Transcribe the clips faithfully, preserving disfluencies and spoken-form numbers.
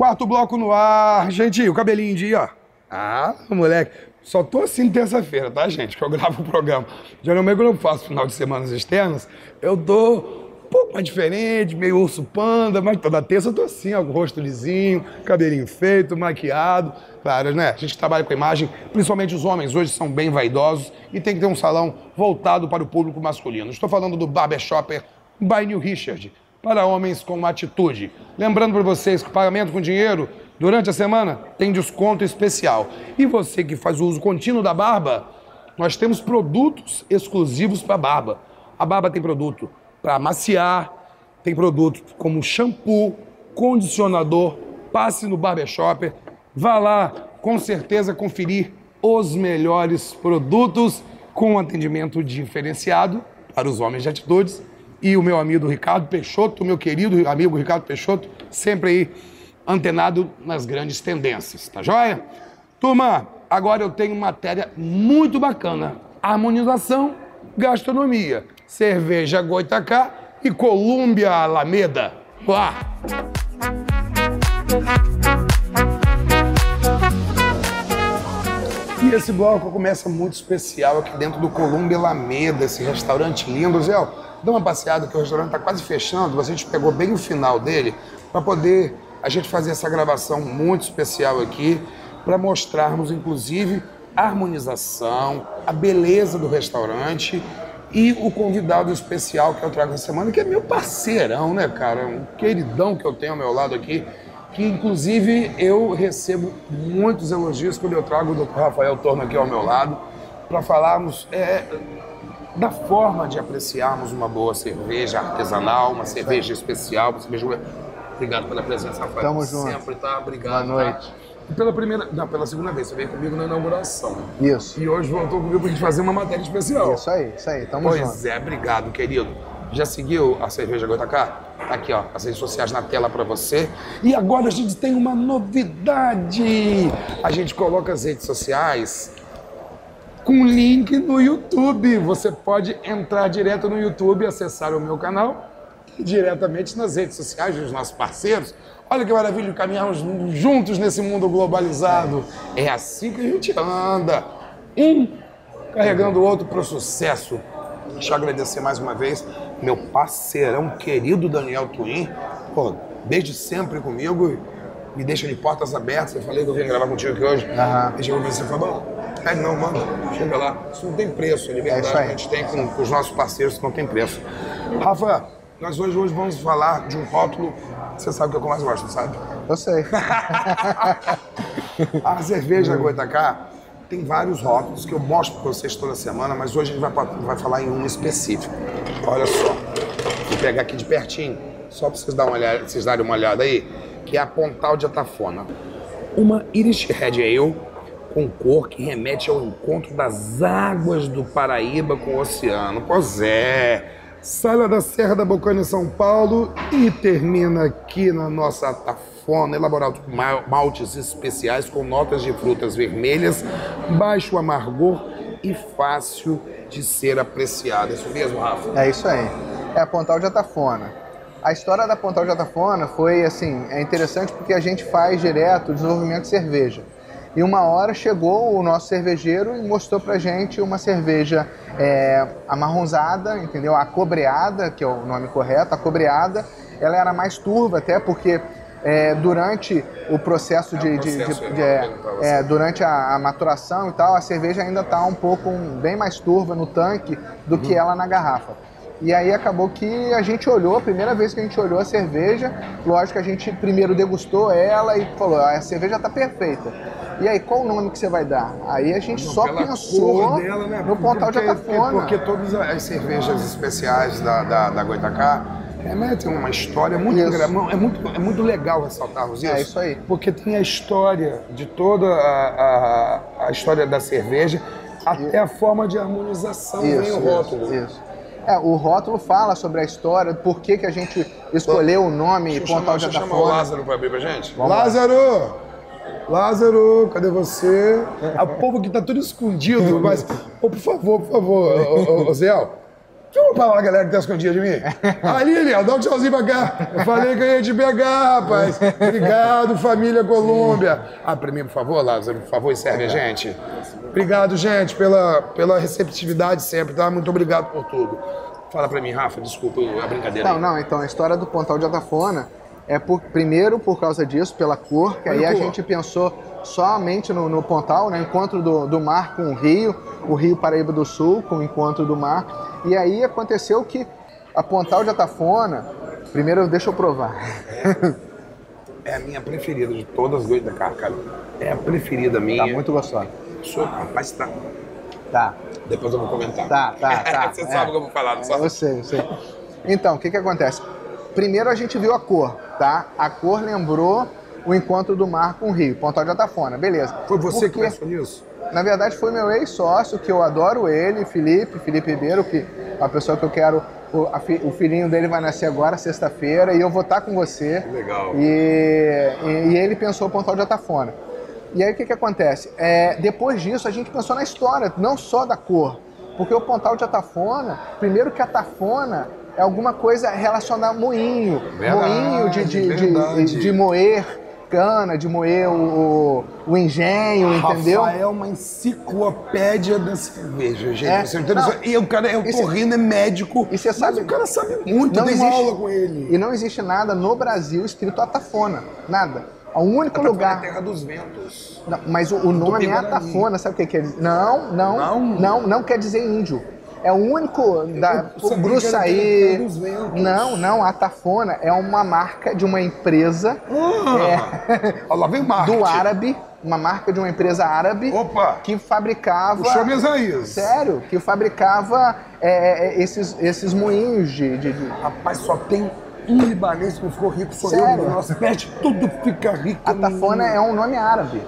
Quarto bloco no ar. Gente, o cabelinho de ó. Ah, moleque. Só tô assim terça-feira, tá, gente? Que eu gravo o programa. Geralmente, quando eu faço final de semanas externas, eu tô um pouco mais diferente, meio urso panda, mas toda terça eu tô assim, ó, com o rosto lisinho, cabelinho feito, maquiado. Claro, né? A gente trabalha com imagem, principalmente os homens hoje são bem vaidosos e tem que ter um salão voltado para o público masculino. Estou falando do Barbershopper by New Richard, para homens com atitude. Lembrando para vocês que o pagamento com dinheiro durante a semana tem desconto especial. E você que faz o uso contínuo da barba, nós temos produtos exclusivos para barba. A barba tem produto para amaciar, tem produto como shampoo, condicionador. Passe no Barbershopper, vá lá com certeza conferir os melhores produtos com atendimento diferenciado para os homens de atitudes. E o meu amigo Ricardo Peixoto, meu querido amigo Ricardo Peixoto, sempre aí antenado nas grandes tendências, tá joia? Turma, agora eu tenho matéria muito bacana. Harmonização, gastronomia, cerveja Goitacá e Colômbia Alameda. Uá! E esse bloco começa muito especial aqui dentro do Colômbia Alameda, esse restaurante lindo. Zé, dá uma passeada que o restaurante está quase fechando, a gente pegou bem o final dele para poder a gente fazer essa gravação muito especial aqui, para mostrarmos, inclusive, a harmonização, a beleza do restaurante e o convidado especial que eu trago essa semana, que é meu parceirão, né, cara? Um queridão que eu tenho ao meu lado aqui, que, inclusive, eu recebo muitos elogios quando eu trago o doutor Rafael Torno aqui ao meu lado, para falarmos é, da forma de apreciarmos uma boa cerveja artesanal, uma cerveja especial, uma cerveja... Obrigado pela presença, Rafael. Tamo junto. Sempre, tá? Obrigado. Boa noite. Tá? E pela primeira, não, pela segunda vez, você veio comigo na inauguração. Isso. E hoje voltou comigo pra gente fazer uma matéria especial. Isso aí, isso aí. Tamo pois junto. Pois é, obrigado, querido. Já seguiu a cerveja Goitacá? Aqui, ó, as redes sociais na tela pra você. E agora a gente tem uma novidade. A gente coloca as redes sociais com link no YouTube. Você pode entrar direto no YouTube, acessar o meu canal e diretamente nas redes sociais dos nossos parceiros. Olha que maravilha, caminharmos juntos nesse mundo globalizado. É assim que a gente anda. Um carregando o outro para o sucesso. Deixa eu agradecer mais uma vez meu parceirão querido Daniel Twin. Pô, desde sempre comigo, me deixa de portas abertas. Eu falei que eu vim gravar contigo aqui hoje. Uhum. Deixa eu ver se você falou. É, não, mano, chega lá. Isso não tem preço, a liberdade é que a gente tem com, com os nossos parceiros que não tem preço. Rafa, nós hoje, hoje vamos falar de um rótulo que você sabe que eu mais gosto, sabe? Eu sei. A cerveja Goitacá tem vários rótulos que eu mostro para vocês toda semana, mas hoje a gente vai, vai falar em um específico. Olha só, vou pegar aqui de pertinho, só para vocês, dar uma olhada, vocês darem uma olhada aí, que é a Pontal de Atafona. Uma Irish Red Ale com cor que remete ao encontro das águas do Paraíba com o oceano. Pois é, sai da Serra da Bocaina em São Paulo e termina aqui na nossa Atafona, elaborado com maltes especiais com notas de frutas vermelhas, baixo amargor e fácil de ser apreciado. É isso mesmo, Rafa? É isso aí. É a Pontal de Atafona. A história da Pontal de Atafona foi, assim, é interessante porque a gente faz direto o desenvolvimento de cerveja. E uma hora chegou o nosso cervejeiro e mostrou pra gente uma cerveja é, amarronzada, entendeu? Acobreada, que é o nome correto, acobreada. Ela era mais turva até porque é, durante o processo de... É um de, processo de, de é, é, durante a, a maturação e tal, a cerveja ainda tá um pouco, um, bem mais turva no tanque do uhum. que ela na garrafa. E aí acabou que a gente olhou, a primeira vez que a gente olhou a cerveja, lógico que a gente primeiro degustou ela e falou, a cerveja tá perfeita. E aí, qual o nome que você vai dar? Aí a gente Não, só pensou dela, né? no Pontal de Atafona. Porque, porque todas as cervejas especiais da, da, da Goitacá remetem uma história muito, é muito é muito legal ressaltarmos isso. É isso aí. Porque tem a história de toda a, a, a história da cerveja, até a forma de harmonização isso, vem o rótulo. Isso, isso. É, o rótulo fala sobre a história, por que, que a gente escolheu o nome Pontal de Atafona. Deixa eu chamar o Lázaro para abrir pra gente. Vamos Lázaro! Lá. Lázaro, cadê você? O povo aqui tá tudo escondido, mas... Oh, por favor, por favor, ô, ô, ô Zé, Deixa eu falar pra galera que tá escondida de mim. Ali, Léo, dá um tchauzinho pra cá. Eu falei que eu ia te pegar, rapaz. Obrigado, família Colômbia. Ah, pra mim, por favor, Lázaro, por favor, serve a gente. Obrigado, gente, pela, pela receptividade sempre, tá? Muito obrigado por tudo. Fala pra mim, Rafa, desculpa a brincadeira. Não, aí. não, então a história do Pontal de Atafona é por, primeiro por causa disso, pela cor, que aí a gente pensou somente no, no Pontal, né? Encontro do, do mar com o rio, o Rio Paraíba do Sul com o encontro do mar. E aí aconteceu que a Pontal de Atafona, primeiro deixa eu provar. É a minha preferida de todas as dois da cara, cara. É a preferida minha. Tá muito gostosa. Sou, rapaz, tá. Tá. Depois eu vou comentar. Tá, tá, tá. Você é. sabe o que eu vou falar, não sabe? Eu sei, eu sei. Então, o que que acontece? Primeiro a gente viu a cor, tá? A cor lembrou o encontro do mar com o rio, Pontal de Atafona, beleza. Foi você Porque, que pensou nisso? na verdade, foi meu ex-sócio, que eu adoro ele, Felipe, Felipe Ribeiro, que é a pessoa que eu quero, o, a, o filhinho dele vai nascer agora, sexta-feira, e eu vou estar com você. Legal. E, e, e ele pensou o Pontal de Atafona. E aí o que que acontece? É, depois disso a gente pensou na história, não só da cor. Porque o Pontal de Atafona, primeiro que Atafona é alguma coisa relacionada a moinho. Verdade, moinho de, de, verdade. de, de moer cana, de moer o, o engenho, entendeu? Rafael é uma enciclopédia da cerveja, gente. É, Você não, e o cara, eu tô cê, rindo, é médico. E você sabe, mas o cara sabe muito, não tem existe, uma aula com ele. E não existe nada no Brasil escrito Atafona, nada. O único Atafona lugar... é a terra dos ventos. Não, mas o, o nome é Atafona, sabe o que quer dizer? Não, não, não, não, não quer dizer índio. É o único da Gruçaí. Não, não, a Atafona é uma marca de uma empresa. Ah, é, olha lá vem marketing. Do árabe, uma marca de uma empresa árabe. Opa! Que fabricava. Puxou minhas raízes. Sério, que fabricava é, esses, esses moinhos de, de, de. Rapaz, só tem um libanês que não ficou rico, sou Sério? eu. Nossa, peste, tudo fica rico. Atafona é um nome árabe.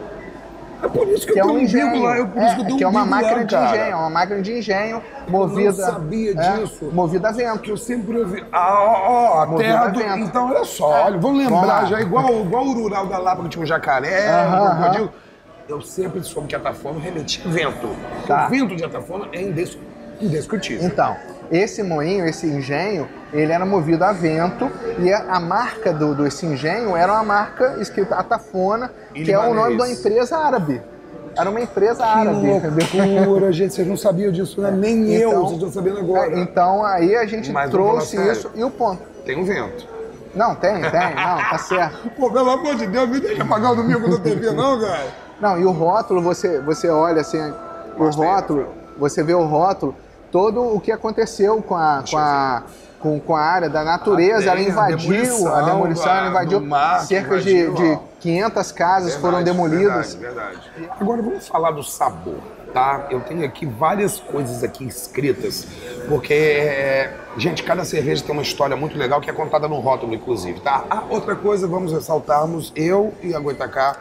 É por isso que, que eu é tenho um um engenho, umbigo lá, eu, por é, isso que eu tenho que um é uma umbigo máquina lá, de cara. engenho, é uma máquina de engenho movida. Eu não sabia disso. É, movida a vento. Que eu sempre ouvi. Ah, ó, ó, a Movida terra a do. vento. Então, olha só, olha, vamos lembrar Vamos já, igual, igual o rural da Lapa que tinha um jacaré, Aham, um aham. crocodilo. Eu sempre soube que Atafona remetia a vento. Tá. O vento de Atafona é indes- indiscutível. Então, esse moinho, esse engenho, ele era movido a vento e a, a marca do, desse engenho era uma marca escrita Atafona, E que é o nome libanês. de uma empresa árabe. Era uma empresa árabe, entendeu? Que loucura, gente, vocês não sabiam disso, né? Nem eu, Então, vocês estão sabendo agora. é, então aí a gente Mas vamos trouxe falar isso e o ponto. Tem um vento. Não, tem, tem, não, tá certo. Pô, pelo amor de Deus, me deixa pagar o domingo da T V, não, cara? Não, e o rótulo, você, você olha assim, o Mostra aí, rótulo, você vê o rótulo, todo o que aconteceu com a, com a, com, com a área da natureza, Ah, ela tem a invadiu, demolição a demolição, da- ela invadiu do mar que cerca invadiu, de, de ó. quinhentas casas foram Verdade, demolidas. Verdade, verdade. Agora vamos falar do sabor, tá? Eu tenho aqui várias coisas aqui escritas, porque, é, gente, cada cerveja tem uma história muito legal que é contada no rótulo, inclusive, tá? Ah, outra coisa, vamos ressaltarmos, eu e a Goitacá,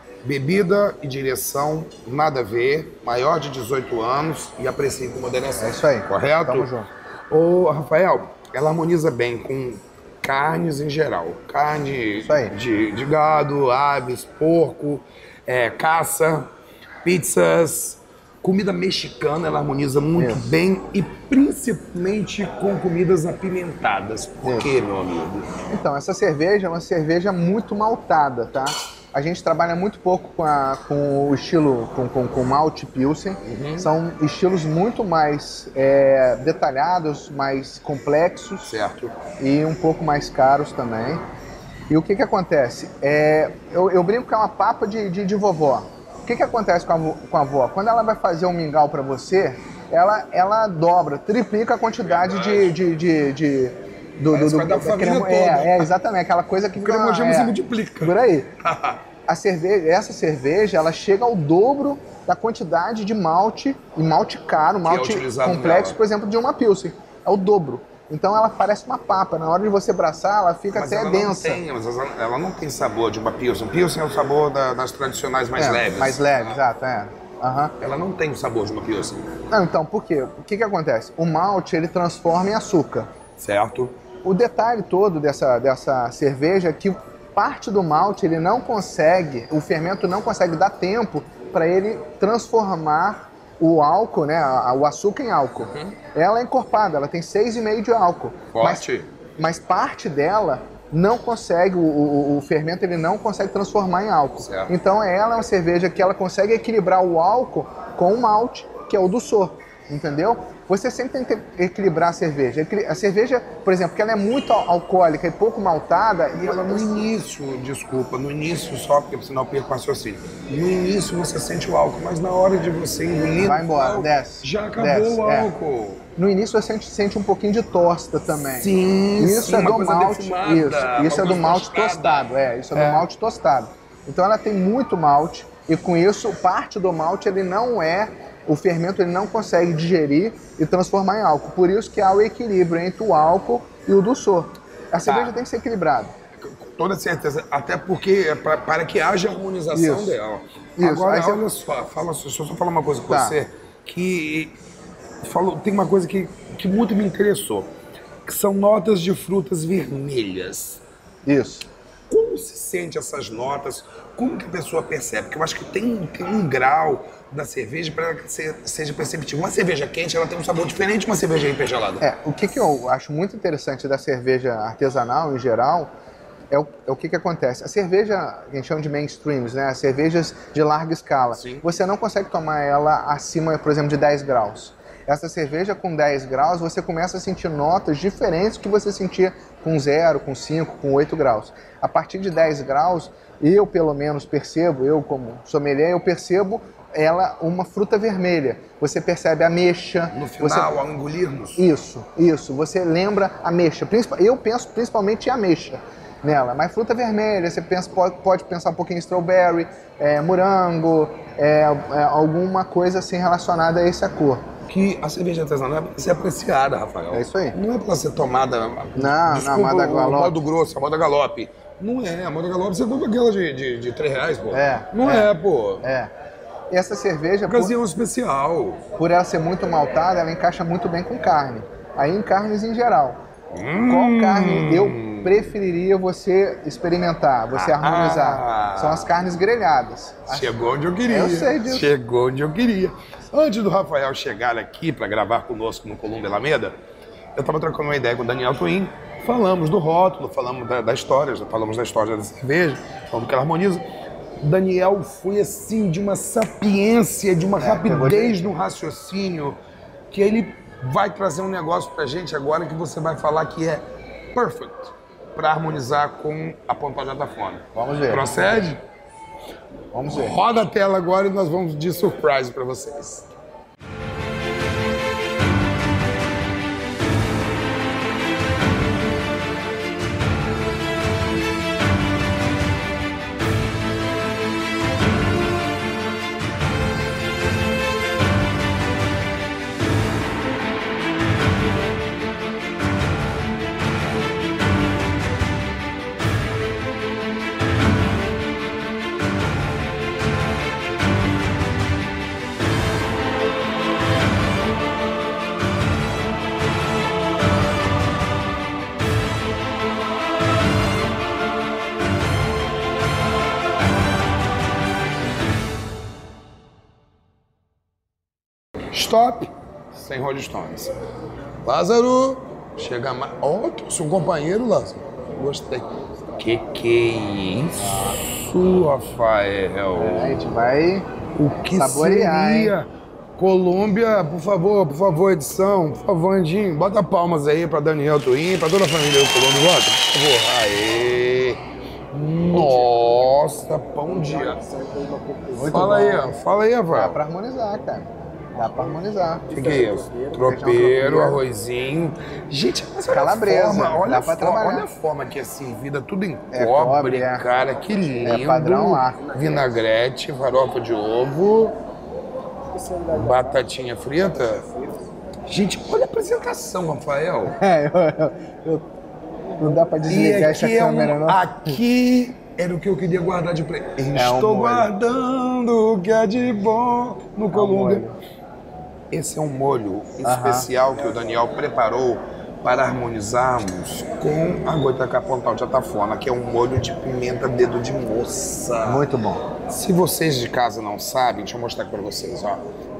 bebida e direção, nada a ver, maior de dezoito anos e aprecie com moderação. É isso aí. Correto? Tamo junto. Ô, Rafael, ela harmoniza bem com carnes em geral. Carne Isso aí. de, de gado, aves, porco, é, caça, pizzas, comida mexicana, ela harmoniza muito Isso. bem e principalmente com comidas apimentadas. Por quê, meu amigo? Então, essa cerveja é uma cerveja muito maltada, tá? A gente trabalha muito pouco com, a, com o estilo, com, com, com malte pilsen. Uhum. São estilos muito mais é, detalhados, mais complexos. Certo. E um pouco mais caros também. E o que que acontece? É, eu, eu brinco que é uma papa de, de, de vovó. O que que acontece com a, vo- com a avó? Quando ela vai fazer um mingau para você, ela, ela dobra, triplica a quantidade de... de, de, de do, Parece do, que vai dar da pra família cremo- toda. é, é, exatamente, aquela coisa que... O cremogema é, se multiplica. Por aí. A cerveja, essa cerveja, ela chega ao dobro da quantidade de malte, e malte caro, malte utilizado complexo, nela. por exemplo, de uma Pilsen. É o dobro. Então ela parece uma papa. Na hora de você abraçar, ela fica Mas até ela densa. não tem, mas ela, ela não tem sabor de uma Pilsen. Pilsen é o sabor da- das tradicionais mais É, leves. Mais leve, exato, é. Aham. Ela não tem o sabor de uma Pilsen. Não, então, por quê? O que que acontece? O malte, ele transforma em açúcar. Certo? O detalhe todo dessa, dessa cerveja é que parte do malte, ele não consegue, o fermento não consegue dar tempo para ele transformar o álcool, né, o açúcar em álcool, uhum. ela é encorpada, ela tem seis vírgula cinco de álcool. Forte. Mas, mas parte dela não consegue, o, o, o fermento ele não consegue transformar em álcool. Certo. Então ela é uma cerveja que ela consegue equilibrar o álcool com o malte, que é o doçor, entendeu? Você sempre tem que equilibrar a cerveja. A cerveja, por exemplo, que ela é muito alcoólica e pouco maltada... E ela no início, desculpa, no início só, porque senão eu perco o raciocínio. No início você sente o álcool, mas na hora de você engolir... Vai embora, álcool, desce. Já acabou desce, o é. álcool. No início você sente, sente um pouquinho de tosta também. Sim, Isso sim, é uma do coisa malte, defumada, isso, isso é do malte tostada. tostado, é, isso é, É. do malte tostado. Então ela tem muito malte e com isso parte do malte ele não é, o fermento ele não consegue digerir e transformar em álcool. Por isso que há o equilíbrio entre o álcool e o doçor. A cerveja Tá. tem que ser equilibrada. Com toda certeza, até porque é pra, para que haja harmonização Isso. dela. Isso. Agora, Aí você- olha só, fala, deixa eu só falar uma coisa com Tá. você, que falou, tem uma coisa que, que muito me interessou, que são notas de frutas vermelhas. Isso. Como se sente essas notas? Como que a pessoa percebe? Porque eu acho que tem, tem um grau da cerveja para ela que se- seja perceptível. Uma cerveja quente, ela tem um sabor diferente de uma cerveja hiper gelada. É, o que, que eu acho muito interessante da cerveja artesanal em geral é o, é o que, que acontece. A cerveja, a gente chama de mainstreams, né? As cervejas de larga escala. Sim. Você não consegue tomar ela acima, por exemplo, de dez graus. Essa cerveja com dez graus, você começa a sentir notas diferentes do que você sentia com zero, com cinco, com oito graus. A partir de dez graus, eu pelo menos percebo, eu como sommelier, eu percebo ela uma fruta vermelha. Você percebe ameixa. No final, você... ao engolirmos. Isso, isso. Você lembra ameixa. Principal- Eu penso principalmente em ameixa nela. Mas fruta vermelha, você pensa, pode, pode pensar um pouquinho em strawberry, é, morango, é, é, alguma coisa assim relacionada a essa cor. Que a cerveja artesanal é pra ser apreciada, Rafael. É isso aí. Não é pra ser tomada... Não, desculpa, não, moda o galope. modo grosso, a moda galope. Não é, a moda galope você compra aquela de, de, de três reais, pô. É, Não é. é, pô. É. E essa cerveja, por, Ocasião especial. por ela ser muito maltada, ela encaixa muito bem com carne. Aí em carnes em geral. Hum. Qual carne eu preferiria você experimentar, você Ah. harmonizar? São as carnes grelhadas. Chegou onde eu queria. Eu sei disso. Chegou onde eu queria. Antes do Rafael chegar aqui para gravar conosco no Colômbia Alameda, eu estava trocando uma ideia com o Daniel Twin. Falamos do rótulo, falamos da, da história, já falamos da história da cerveja, falamos que ela harmoniza. Daniel foi assim, de uma sapiência, de uma É, rapidez no raciocínio, que ele vai trazer um negócio pra gente agora que você vai falar que é perfect para harmonizar com a Pontal Jatafona. Vamos ver. Procede? Vamos ver. Roda a tela agora e nós vamos de surprise para vocês. Stop, sem Rolling Stones. Lázaro, chega mais. Ó, oh, seu companheiro, Lázaro. Gostei. Que que é isso, Rafael? É, a gente vai O que saborear, seria? hein? Colômbia, por favor, por favor, edição, por favor, Andinho, bota palmas aí pra Daniel Twin, pra toda a família do Colômbia, bota, por favor. Aê! Nossa, pão de... Muito Fala bom. aí, ó, fala aí, Dá Rafael. pra harmonizar, cara. Dá pra harmonizar. O que, que é isso? Tropeiro, tropeiro. arrozinho. Gente, mas olha Calabresa, a forma, olha dá a pra forma, trabalhar. olha a forma que é servida, tudo em É cobre, cobre, é. cara, que lindo. padrão lá. Vinagrete, farofa de ovo, batatinha frita. Gente, olha a apresentação, Rafael. É, eu, eu- eu- não dá pra E desligar essa aqui, é câmera, um, não. aqui era o que eu queria guardar de presente. É um Estou molho. guardando o que é de bom no Colômbia. molho. Esse é um molho especial que o Daniel preparou para harmonizarmos com a Goitacá Pontal de Jatafona, que é um molho de pimenta dedo de moça. Muito bom. Se vocês de casa não sabem, deixa eu mostrar aqui para vocês, ó.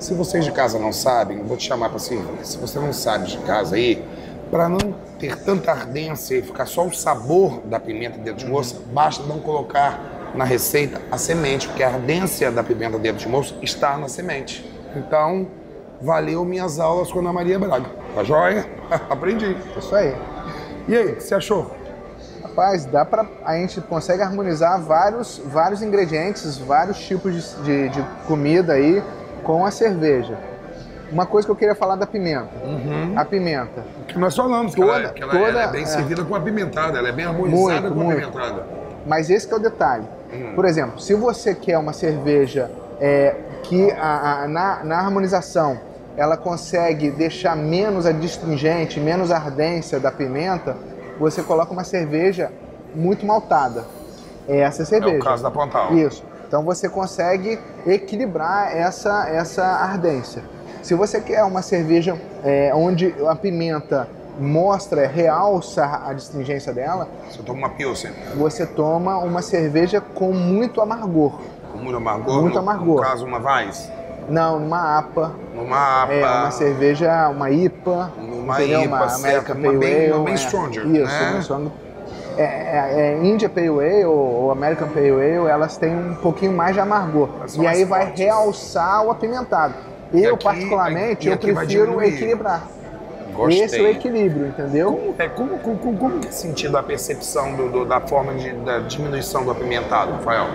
Se vocês de casa não sabem, eu vou te chamar para servir. Se você não sabe de casa aí, para não ter tanta ardência e ficar só o sabor da pimenta dedo de moça, basta não colocar na receita a semente, porque a ardência da pimenta dedo de moça está na semente. Então, valeu minhas aulas com a Ana Maria Braga. Tá joia? Aprendi. Isso aí. E aí, o que você achou? Rapaz, dá pra, a gente consegue harmonizar vários, vários ingredientes, vários tipos de, de, de comida aí com a cerveja. Uma coisa que eu queria falar da pimenta. Uhum. A pimenta. Que nós falamos, toda, que, ela, que ela, toda, ela é bem é, servida com apimentada, ela é bem harmonizada muito, com muito. apimentada. Mas esse que é o detalhe. Hum. Por exemplo, se você quer uma cerveja é, que a, a, na, na harmonização ela consegue deixar menos a astringente, menos a ardência da pimenta, você coloca uma cerveja muito maltada. É essa cerveja. É o caso da Pontal. Isso. Então você consegue equilibrar essa, essa ardência. Se você quer uma cerveja é, onde a pimenta mostra, realça a astringência dela, você toma uma Pilsen. Você toma uma cerveja com muito amargor. Com muito amargor? Muito no, amargor. No caso, uma Weiss? Não, numa A P A. Numa A P A. É, uma cerveja, uma I P A. Numa entendeu? I P A, uma certo. American Uma Pale bem, Ale. uma bem é, stronger, Isso, né? uma stronger. É, é, é, India Pale Ale ou, ou American Pale Ale, elas têm um pouquinho mais de amargor. E aí vai fortes. realçar o apimentado. Eu, aqui, particularmente, eu prefiro equilibrar. Gostei. Esse é o equilíbrio, entendeu? Como é, como, como, como que é sentido a percepção do, do, da forma de, da diminuição do apimentado, Rafael?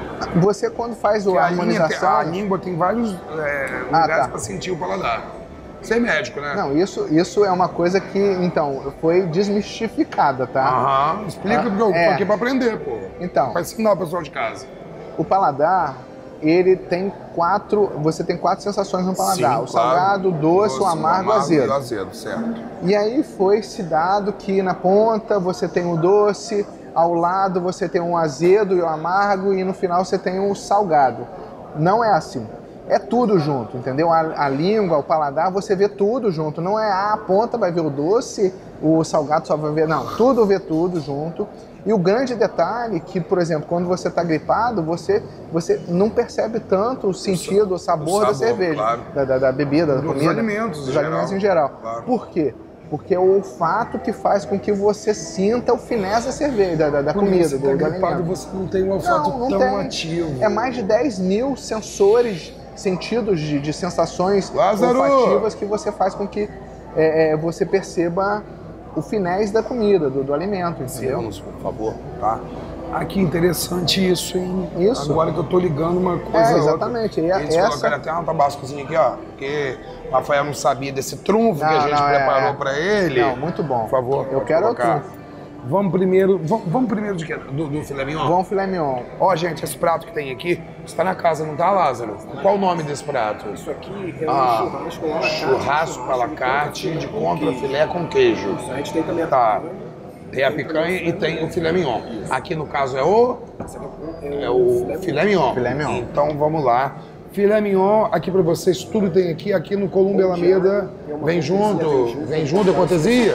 Você, quando faz a harmonização... A, a língua tem vários é, ah, lugares tá. para sentir o paladar. Você é médico, né? Não, isso, isso é uma coisa que, então, foi desmistificada, tá? Aham, explica, porque eu é. tô aqui para aprender, pô. Então... Para ensinar o pessoal de casa. O paladar, ele tem quatro... Você tem quatro sensações no paladar. Sim, o salgado, o doce, doce, o amargo e o azedo. E o azedo, certo. E aí foi-se dado que na ponta você tem o doce, ao lado você tem um azedo e o amargo e no final você tem o salgado. Não é assim. É tudo junto, entendeu? A, a língua, o paladar, você vê tudo junto. Não é ah, a ponta vai ver o doce, o salgado só vai ver... Não, tudo vê tudo junto. E o grande detalhe que, por exemplo, quando você está gripado, você, você não percebe tanto o sentido, o sabor, o sabor da cerveja, claro. da, da, da bebida, da dos comida. Alimentos, dos alimentos em geral. Claro. Por quê? Porque é o olfato que faz com que você sinta o finesse da cerveja, da, da, da comida, você do, tá do gripado, alimento. você não tem um olfato não, não tão tem. ativo. É mais de dez mil sensores, sentidos de, de sensações Lázaro! olfativas que você faz com que é, é, você perceba o finesse da comida, do, do alimento, entendeu? Vamos, por favor, tá? Ah, que interessante isso, hein? Isso. Agora que eu tô ligando uma coisa É, exatamente. outra. E Eles essa... colocaram até uma tabascozinha aqui, ó, porque o Rafael não sabia desse trunfo Não, que a gente não, preparou é... pra ele. Não, muito bom. Por favor, eu quero o trunfo. Vamos primeiro, vamos, vamos primeiro de quê? Do, do filé mignon? Vamos filé mignon. Ó, gente, esse prato que tem aqui, está na casa, não tá, Lázaro? Qual o nome desse prato? Isso aqui é um ah, churrasco à la carte. Churrasco à la carte de contra filé com queijo. Isso, a gente tem também a tá. Tem a picanha e tem o filé mignon. Aqui no caso é o... É o filé mignon. Filé mignon. Então vamos lá. Filé mignon, aqui pra vocês, tudo tem aqui. Aqui no Colômbia Alameda. Vem junto, vem junto a cortesia.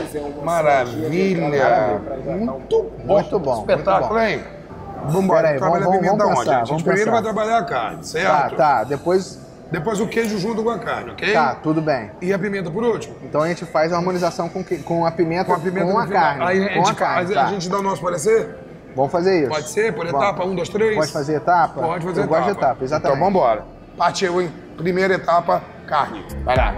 Maravilha. Muito bom. Muito bom. Espetáculo, hein? Vamos embora. Trabalhar a pimenta onde? A gente primeiro vai trabalhar a carne, certo? Tá, tá. Depois... Depois o queijo junto com a carne, ok? Tá, tudo bem. E a pimenta por último? Então a gente faz a harmonização com, que, com a pimenta, com a, pimenta com a carne. Aí a, com gente, a, carne, a, tá. a gente dá o nosso parecer? Vamos fazer isso. Pode ser? Por Vamos. etapa? Um, dois, três? Pode fazer etapa? Pode fazer Eu etapa. gosto de etapa, exatamente. Então vamos embora. Partiu, hein? Primeira etapa, carne. Vai lá.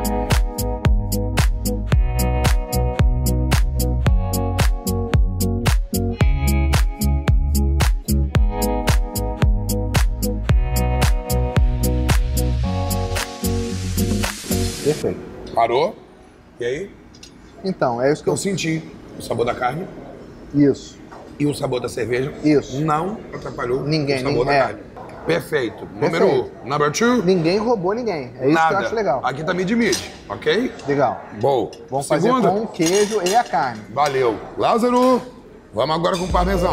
Perfeito. Parou? E aí? Então, é isso que eu... Eu senti o sabor da carne. Isso. E o sabor da cerveja. Isso. Não atrapalhou ninguém, o sabor ninguém, da é. carne. Perfeito. Perfeito. Número um. Number two. Ninguém roubou ninguém. É isso Nada. que eu acho legal. Aqui tá mid-mid, ok? Legal. Bom. Vamos Segunda. fazer com o queijo e a carne. Valeu. Lázaro, vamos agora com o parmesão.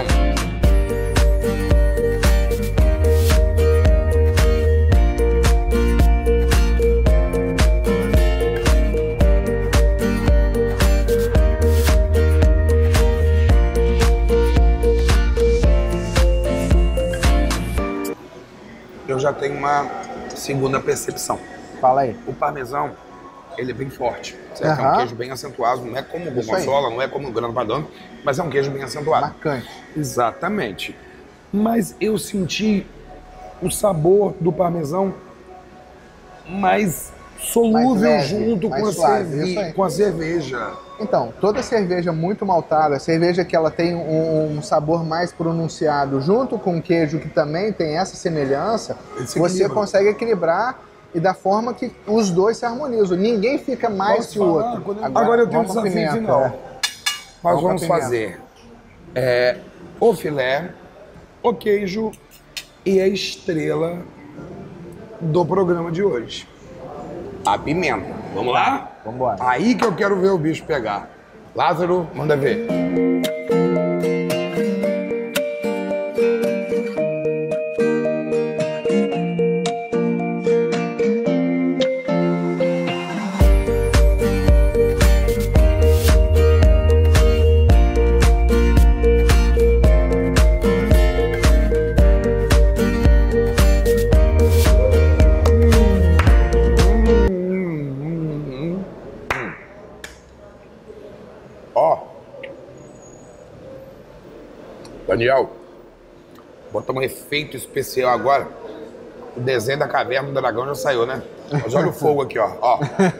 Eu já tenho uma segunda percepção. Fala aí. O parmesão, ele é bem forte. Certo? É um Aham. queijo bem acentuado, não é como o Isso aí. gorgonzola, não é como o grana padano, mas é um queijo bem acentuado. Marcante. Exatamente. Mas eu senti o sabor do parmesão mais solúvel Mais leve, junto mais com a, suave, cerve- isso aí. com a cerveja. Então, toda cerveja muito maltada, cerveja que ela tem um, um sabor mais pronunciado, junto com o queijo que também tem essa semelhança, Esse você equilíbrio. consegue equilibrar e da forma que os dois se harmonizam. Ninguém fica mais Posso que o falar? outro. Quando eu- Agora eu tenho um vamos pra desafio pimenta, final. é. Nós Vamos vamos pra pimenta. fazer é, o filé, o queijo e a estrela do programa de hoje. A pimenta. Vamos lá? Vamos embora. Aí que eu quero ver o bicho pegar. Lázaro, manda ver. Ó. Daniel, botar um efeito especial agora. O desenho da caverna do dragão já saiu, né? Mas olha o fogo aqui, ó. Ó.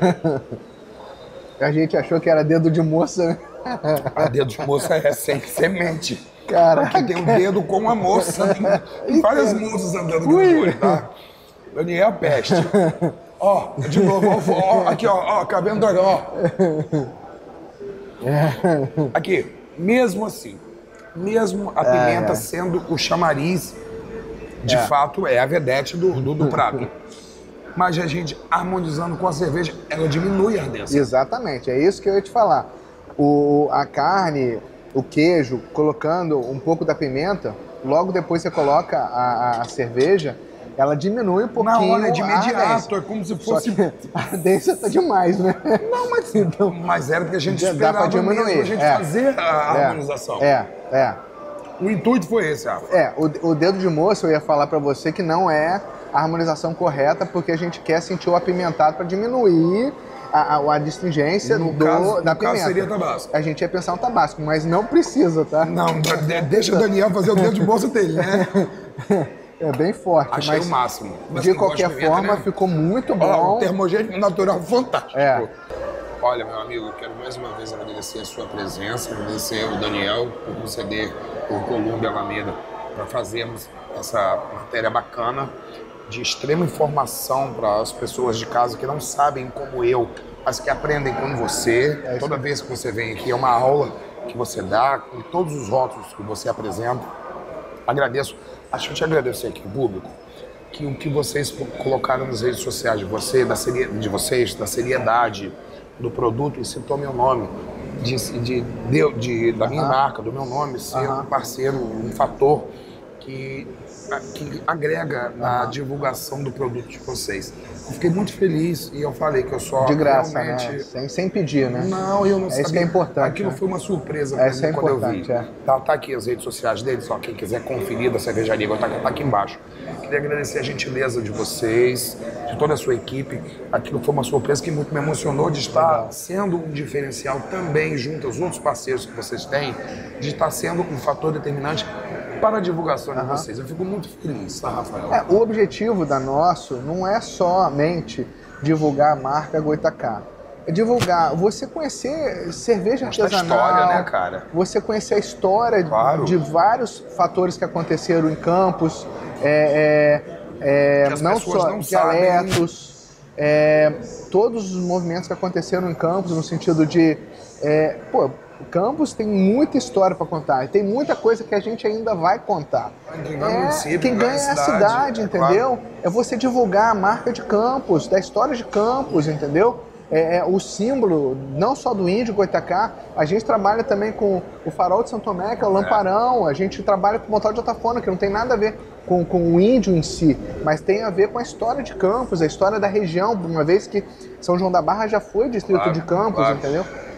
A gente achou que era dedo de moça, né? A dedo de moça é sem semente. Caraca. Aqui tem um dedo com a moça. Tem, tem várias moças andando aqui no olho, tá? Daniel Peste. Ó, de novo, ó, ó, aqui, ó, ó, caverna do dragão, ó. Aqui, mesmo assim, mesmo a pimenta é. sendo o chamariz, de É. fato é a vedete do, do, do prato. Mas a gente harmonizando com a cerveja, ela diminui a ardência. Exatamente, é isso que eu ia te falar. O, a carne, o queijo, colocando um pouco da pimenta, logo depois você coloca a, a cerveja, ela diminui um pouquinho. Na hora, é de a ardência. imediato, é como se Só fosse... que a ardência tá demais, né? Não, mas, Então, mas era porque a gente dá esperava pra diminuir, mesmo a gente é. fazer a é, harmonização. É, é. O intuito foi esse, Rafa. É, o, o dedo de moça eu ia falar pra você que não é a harmonização correta, porque a gente quer sentir o apimentado pra diminuir a, a, a distingência No do, caso- da no caso pimenta. seria tabasco. A gente ia pensar um tabasco, mas não precisa, tá? Não, de- deixa o Daniel fazer o dedo de bolsa dele, né? É bem forte, Achei mas o máximo. Mas de quem gosta qualquer de pimenta, forma né? ficou muito Ó, bom. um termogênico natural fantástico. É. Olha, meu amigo, eu quero mais uma vez agradecer a sua presença, agradecer ao Daniel por conceder por Colômbia Alameda para fazermos essa matéria bacana de extrema informação para as pessoas de casa que não sabem como eu, mas que aprendem com você. É isso Toda vez que você vem aqui é uma aula que você dá, com todos os rótulos que você apresenta. Agradeço. Acho que eu te agradecer aqui, público, que o que vocês colocaram nas redes sociais de você, da serie, de vocês, da seriedade do produto, e citou meu nome, de, de, de, de- da minha Aham. marca, do meu nome, ser Aham. um parceiro, um fator que, que agrega na divulgação do produto de vocês. Eu fiquei muito feliz e eu falei que eu só De graça, realmente... né? Sem, sem pedir, né? Não, eu não É sabia. isso que é importante, Aquilo né? foi uma surpresa É, pra isso mim é quando eu vi. importante, é. Tá, tá aqui as redes sociais deles, só quem quiser conferir da cervejaria, tá, tá aqui embaixo. Queria agradecer a gentileza de vocês, de toda a sua equipe. Aquilo foi uma surpresa que muito me emocionou de estar sendo um diferencial também junto aos outros parceiros que vocês têm, de estar sendo um fator determinante para a divulgação de vocês. Eu fico muito feliz, tá, Rafael? É, o objetivo da nosso não é somente divulgar a marca Goitacá. É divulgar, você conhecer cerveja Mostrar a artesanal, história, né, cara? você conhecer a história Claro. de vários fatores que aconteceram em Campos, é, é, é, Que as não pessoas só não sabem. dialetos, é, todos os movimentos que aconteceram em Campos, no sentido de, é, pô, Campos tem muita história para contar, e tem muita coisa que a gente ainda vai contar. Quem ganha o É, município, quem ganha é a cidade, é entendeu? claro. É você divulgar a marca de Campos, da história de Campos, entendeu? É, é o símbolo, não só do índio Goitacá, a gente trabalha também com o farol de São Tomé, que é o lamparão, a gente trabalha com o Montal de Otafona, que não tem nada a ver com, com o índio em si, mas tem a ver com a história de Campos, a história da região, uma vez que São João da Barra já foi distrito Claro, de Campos, claro. entendeu?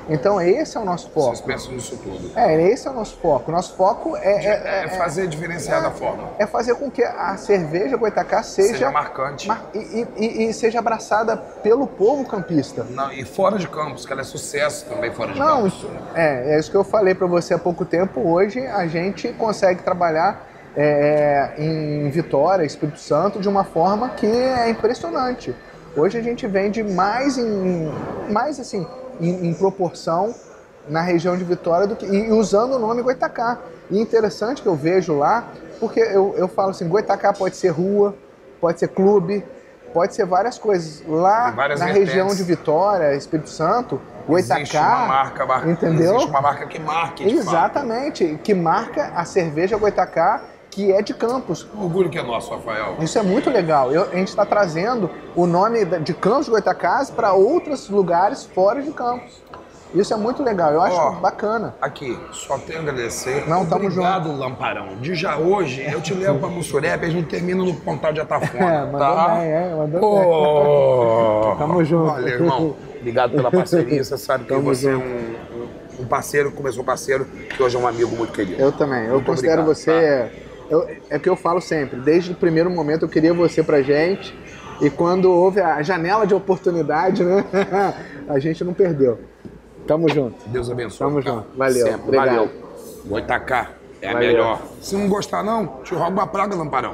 Então esse é o nosso foco. Vocês pensam nisso tudo. É, esse é o nosso foco. Nosso foco é... É, é fazer diferenciar da forma. É fazer com que a cerveja Goitacá seja... Seja marcante. Mar, e, e, e seja abraçada pelo povo campista. Não, e fora de campos, que ela é sucesso também fora de Não, campos. isso, é, é isso que eu falei para você há pouco tempo. Hoje a gente consegue trabalhar é, em Vitória, Espírito Santo, de uma forma que é impressionante. Hoje a gente vende mais, em, mais assim, em, em proporção na região de Vitória do que, e usando o nome Goitacá. E interessante que eu vejo lá, porque eu, eu falo assim, Goitacá pode ser rua, pode ser clube, pode ser várias coisas. Lá várias na vertentes. região de Vitória, Espírito Santo, Goitacá, existe uma marca, marca, entendeu? Existe uma marca que marque, de Exatamente, fato. que marca a cerveja Goitacá, que é de Campos. O orgulho que é nosso, Rafael. Isso é muito legal. Eu, a gente está trazendo o nome de Campos Goitacás para outros lugares fora de Campos. Isso é muito legal, eu acho Ó, bacana. Aqui, só tenho a agradecer. Não, tamo Obrigado, Lamparão. De já hoje, eu te levo pra Mussurepe e a gente termina no Pontal de Atafona. É, mandou tá? bem, é, mandou oh, bem. Tamo junto. Valeu, irmão. Obrigado pela parceria. Você sabe que Tamo você junto. é um, um parceiro, começou parceiro, que hoje é um amigo muito querido. Eu também, eu Muito considero obrigado, você... Eu, é o que eu falo sempre, desde o primeiro momento eu queria você pra gente, e quando houve a janela de oportunidade, né, a gente não perdeu. Tamo junto. Deus abençoe. Tamo cara. junto. Valeu. Sempre. Obrigado. Valeu. Goitacá é a Valeu. melhor. Se não gostar, não, te rogo uma praga, Lamparão.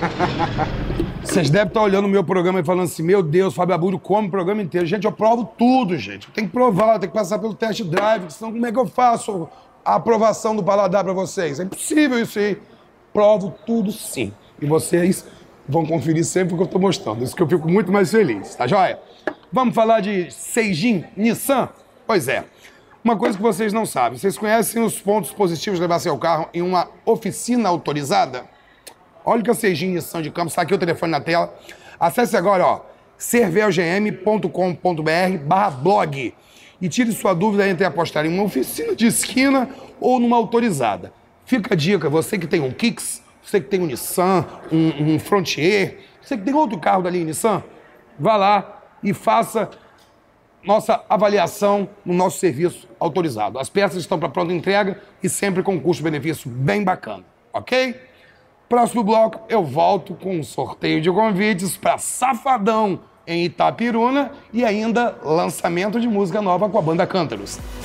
Vocês devem estar olhando o meu programa e falando assim, meu Deus, Fábio Abud come o programa inteiro. Gente, eu provo tudo, gente. Eu tenho que provar, eu tenho que passar pelo test drive, senão como é que eu faço a aprovação do paladar pra vocês? É impossível isso aí. Provo tudo sim. E vocês vão conferir sempre o que eu tô mostrando. Isso que eu fico muito mais feliz, tá joia? Vamos falar de Seijin Nissan? Pois é. Uma coisa que vocês não sabem, vocês conhecem os pontos positivos de levar seu carro em uma oficina autorizada? Olha o que a Seijin Nissan de Campos, está aqui o telefone na tela. Acesse agora, ó, cervelgm ponto com ponto br barra blog e tire sua dúvida entre apostar em uma oficina de esquina ou numa autorizada. Fica a dica, você que tem um Kicks, você que tem um Nissan, um, um Frontier, você que tem outro carro da linha Nissan, vá lá e faça nossa avaliação no nosso serviço autorizado. As peças estão para pronta entrega e sempre com um custo-benefício bem bacana, ok? Próximo bloco, eu volto com um sorteio de convites para Safadão em Itapiruna e ainda lançamento de música nova com a banda Cântaros.